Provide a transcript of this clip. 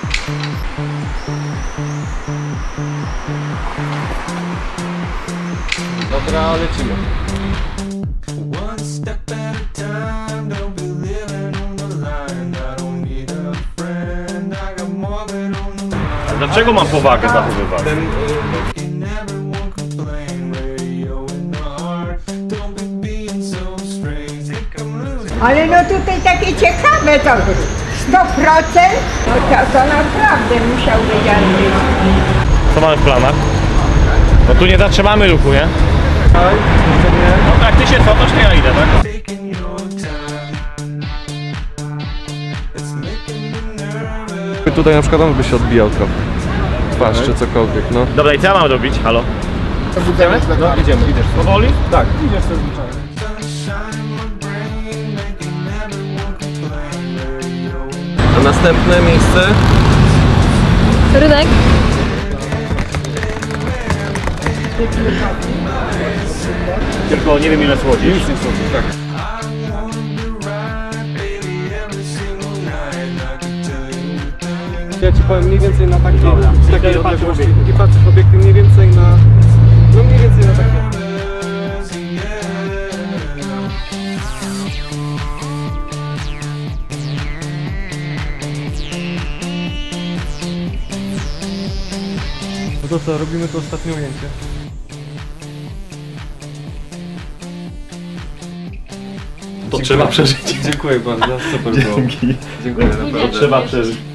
Dobra, lecimy. A dlaczego mam powagę zachowywać? Ale no tutaj takie ciekawe to 100%, no to naprawdę musiałby jadać. Co mamy w planach? No tu nie zatrzymamy ruchu, nie? No jak ty się cofasz, to ja idę, tak? Tutaj na przykład on by się odbijał trochę. Twarz czy cokolwiek, no. Dobra, i co ja mam robić? Halo? Idziemy? No, idziemy, idziesz. Powoli? Tak, idziesz sobie zwyczajnie. A następne miejsce? Rynek. Tylko nie wiem ile słodzisz. Nic nie sądzę, tak. Ja ci powiem mniej więcej na takie odległości. I patrzysz obiekty mniej więcej na... No mniej więcej na takie. No to co, robimy to ostatnie ujęcie. To trzeba przeżyć. Dziękuję bardzo, super było. Dzięki. Dziękuję naprawdę. To trzeba przeżyć.